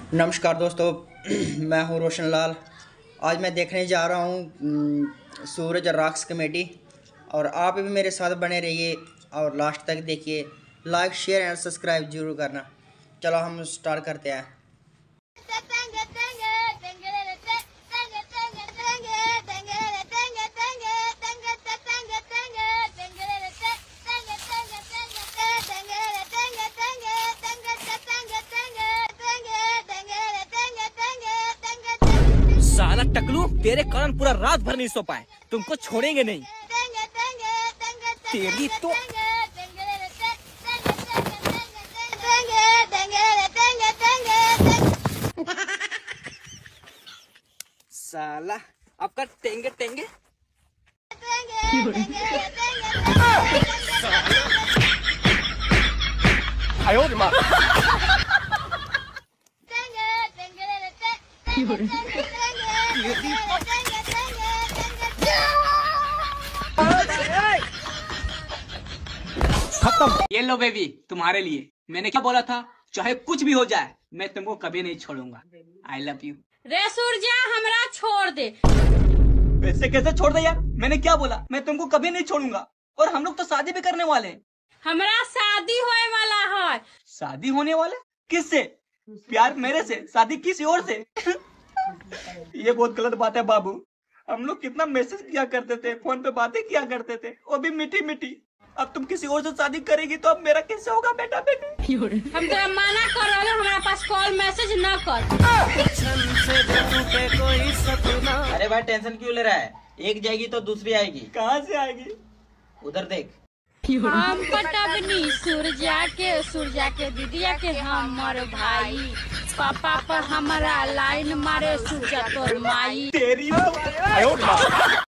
नमस्कार दोस्तों, मैं हूं रोशन लाल। आज मैं देखने जा रहा हूं सूरज रॉक्स कमेटी, और आप भी मेरे साथ बने रहिए और लास्ट तक देखिए। लाइक, शेयर एंड सब्सक्राइब जरूर करना। चलो हम स्टार्ट करते हैं। साला टकलू, तेरे कारण पूरा रात भर नहीं सो पाए। तुमको छोड़ेंगे नहीं। तेरी तो साला आपका टेंगे टेंगे। आयो माँ। खत्म। ये लो बेबी, तुम्हारे लिए। मैंने क्या बोला था, चाहे कुछ भी हो जाए मैं तुमको कभी नहीं छोड़ूंगा। I love you. रे सूरजा, हमरा छोड़ दे। वैसे कैसे छोड़ दे यार, मैंने क्या बोला, मैं तुमको कभी नहीं छोड़ूंगा। और हम लोग तो शादी भी करने वाले हैं। हमरा शादी होए वाला है। शादी होने वाले? किससे? प्यार मेरे से, शादी किसी और से? ये बहुत गलत बात है बाबू। हम लोग कितना मैसेज किया करते थे, फोन पे बातें किया करते थे, वो भी मीठी मीठी। अब तुम किसी और से शादी करेगी तो अब मेरा कैसे होगा बेटा बेटी? हम तेरा मना कर रहे हैं, हमारे पास कॉल मैसेज न कर। अरे भाई, टेंशन क्यों ले रहा है? एक जाएगी तो दूसरी आएगी। कहाँ से आएगी? उधर देख। हम पटबनी सूरजा के दीदिया के हमर भाई। पापा पर हमारा लाइन मारे सूरजा तोर माई। तेरी